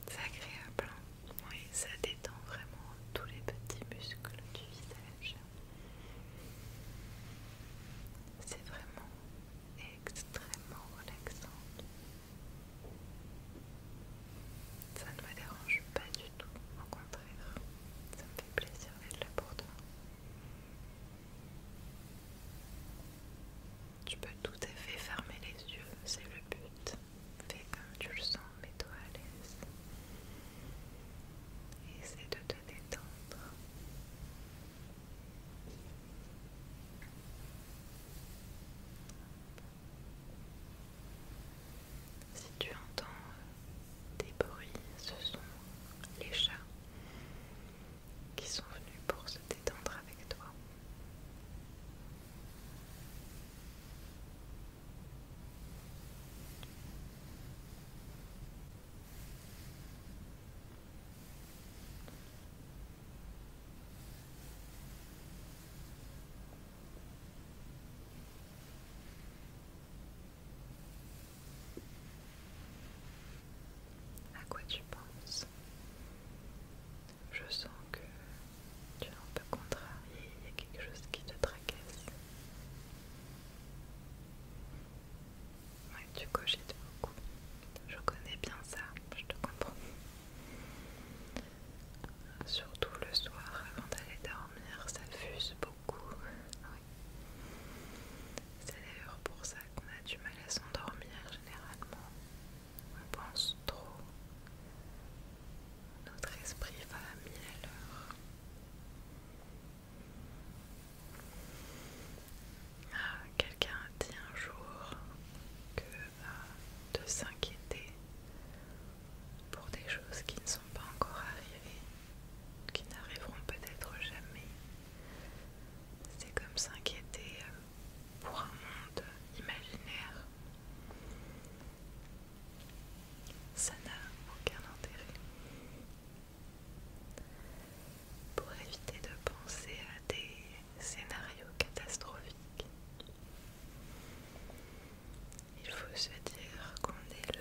C'est agréable, hein. Oui, ça détend vraiment tous les petits muscles du visage. C'est vraiment extrêmement relaxant. Ça ne me dérange pas du tout, au contraire, ça me fait plaisir d'être là pour toi. Tu peux tout à fait fermer les yeux, c'est le but. Fais comme tu le sens, mets-toi à l'aise. Et essaie de te détendre. Si tu entends des bruits, ce sont les chats qui sont venus pour se détendre avec toi. À quoi tu penses? Je sens que tu es un peu contrarié, il y a quelque chose qui te tracasse. Ouais, tu cogites beaucoup. Je connais bien ça, je te comprends. Surtout le soir avant d'aller dormir, ça fuse beaucoup. Oui. C'est d'ailleurs pour ça qu'on a du mal à s'endormir généralement. On pense trop. Notre esprit va à 1000 à l'heure. Quelqu'un a dit un jour que de s'inquiéter pour des choses qui ne sont pas encore arrivées, qui n'arriveront peut-être jamais, c'est comme s'inquiéter pour un monde imaginaire. Ça n'a aucun intérêt. Pour éviter de penser à des scénarios catastrophiques, il faut se dire qu'on est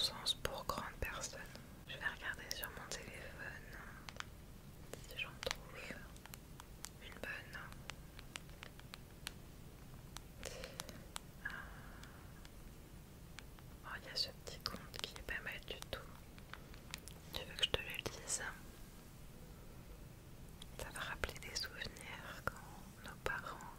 sens pour grande personne. Je vais regarder sur mon téléphone si j'en trouve une bonne. Oh, il y a ce petit conte qui est pas mal du tout. Tu veux que je te le dise? Ça va rappeler des souvenirs quand nos parents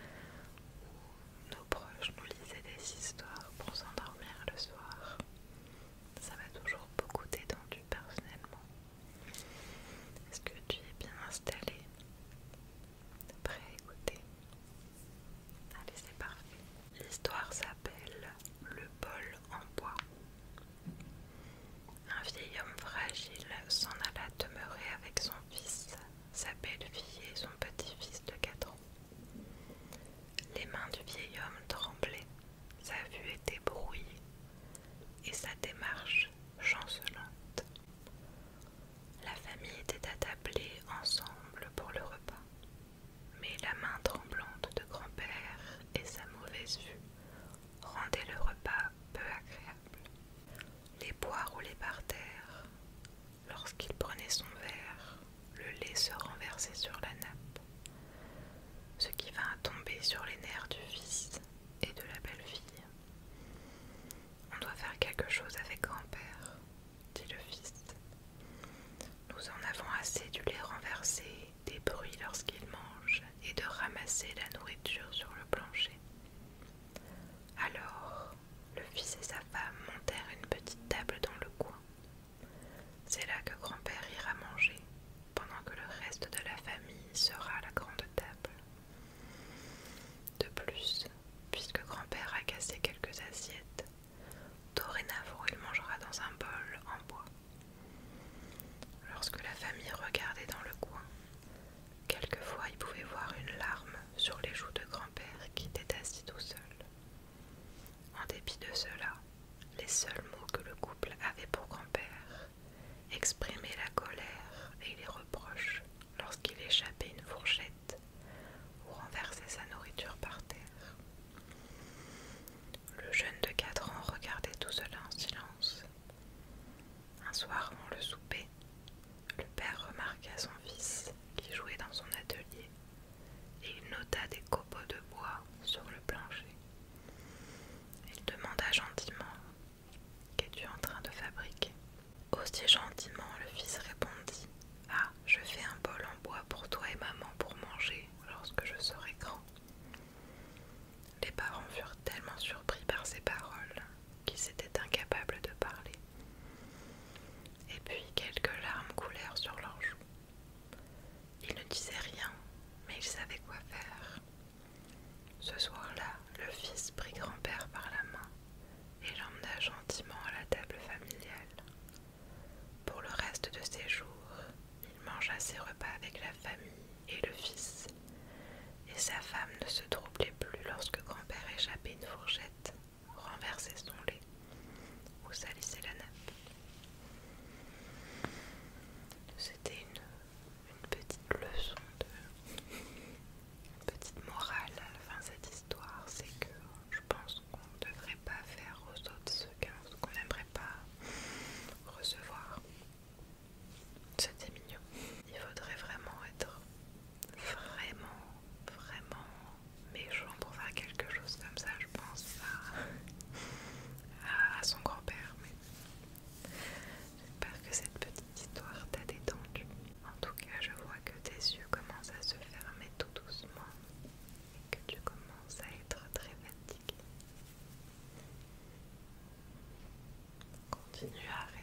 ou nos proches nous lisaient des histoires pour s'endormir le soir. Ça m'a toujours beaucoup détendu personnellement. Est-ce que tu es bien installé? Prêt à écouter? Allez, c'est parfait. L'histoire s'appelle Le bol en bois. Un vieil homme fragile s'en alla demeurer avec son fils, sa belle-fille et son petit-fils de 4 ans. Les mains du vieil homme tremblaient, sa vue était brouillée et sa démarche chancelante. La famille était attablée ensemble pour le repas, mais la main tremblante de grand-père et sa mauvaise vue rendaient le repas peu agréable. Les pois roulaient par terre. Lorsqu'il prenait son verre, le lait se renversait sur la nappe, ce qui vint à tomber sur les nerfs du fils et de la belle-fille. On doit faire quelque chose avec grand-père, dit le fils. Nous en avons assez du lait renversé, des bruits lorsqu'il mange et de ramasser la nourriture sur le plancher. Alors, le fils et sa femme montèrent une petite table dans le coin. C'est là que grand-père ira manger, pendant que le reste de la famille sera à la grande table. De plus, puisque grand-père a cassé quelques assiettes, dorénavant il mangera dans un bol en bois. Lorsque la famille regardait dans le coin, quelquefois il pouvait voir une larme sur les joues de grand-père qui était assis tout seul. En dépit de cela, les seuls mots que le couple avait pour grand-père exprimaient la colère et les reproches lorsqu'il échappait une fourchette ou renversait sa nourriture par terre. Le jeune de 4 ans regardait tout cela en silence. Un soir avant le souper, le père remarqua son fils qui jouait dans son atelier et il nota des copeaux de bois sur le plancher. Il demanda gentiment: « Qu'es-tu en train de fabriquer ?» Aussi gentiment, le fils répondit: « Ah, je fais un bol en bois pour toi et maman pour manger lorsque je serai grand. » Les parents furent tellement surpris par ces paroles qu'ils étaient incapables de parler. Et puis quelques larmes coulèrent sur leurs joues. Ils ne disaient rien, mais ils savaient quoi faire. Ce soir-là, le fils prit grand-père par la main et l'emmena gentiment à la table familiale. Pour le reste de ses jours, il mangea ses repas avec la famille et le fils, et sa femme ne se troublait plus lorsque grand-père échappait une fourchette, renversait son lait ou salissait la nappe. C'était une petite leçon, une petite morale à la fin de cette histoire, c'est que je pense qu'on ne devrait pas faire aux autres ce qu'on n'aimerait pas recevoir. C'était mignon. Il faudrait vraiment être vraiment méchant pour faire quelque chose comme ça, je pense, à son grand-père. Mais j'espère que cette petite histoire t'a détendu. En tout cas, je vois que tes yeux commencent à se fermer tout doucement et que tu commences à être très fatigué. Continue à